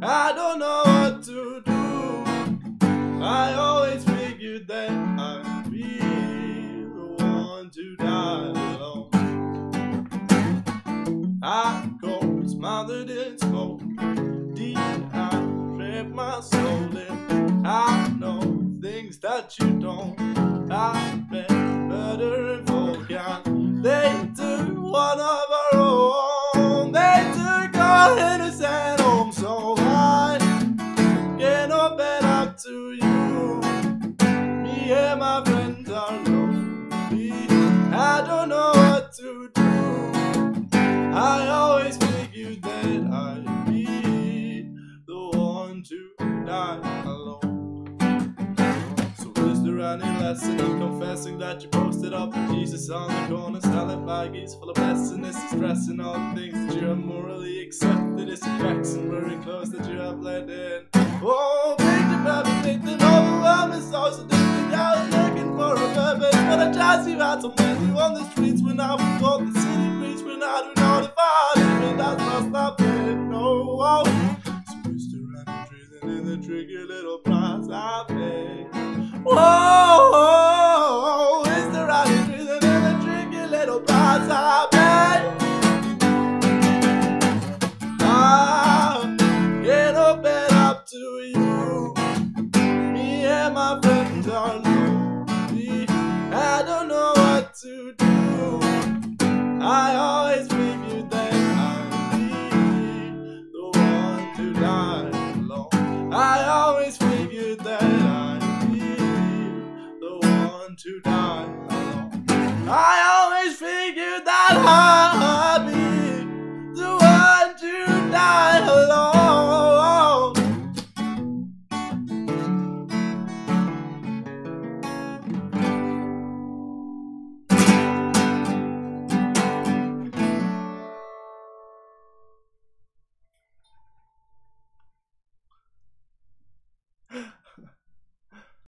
I don't know what to do. I always figured that I'd be the one to die alone. I go smothered in smoke, dehydrate my soul in. I know things that you don't. I've been murdering folk and they took one of our own. They took our innocent home, so I can't open up to you. Me and my friends are lonely. I don't know what to do. I always figured that I'd be the one to die alone. So is there any lesson in confessing that you posted up with Jesus on the corner selling baggies full of pessimists, stressing all the things that you have morally accepted? It's effects and wearing clothes that you have bled in. Oh, picture perfect, thinking overwhelming, so addicted. I was looking for a purpose, but I just you had so many on the streets when I was called the city preach when I do not if I even that's not stopping. No, oh. So is there any treason in the tricky little price I pay? Whoa, is there any treason in the tricky little price I pay? I can't open up to you. Me and my friends are lonely. I don't know what to do. I always figured that I'd be the one to die alone. I always figured that I'd be the one to die alone. I always figured that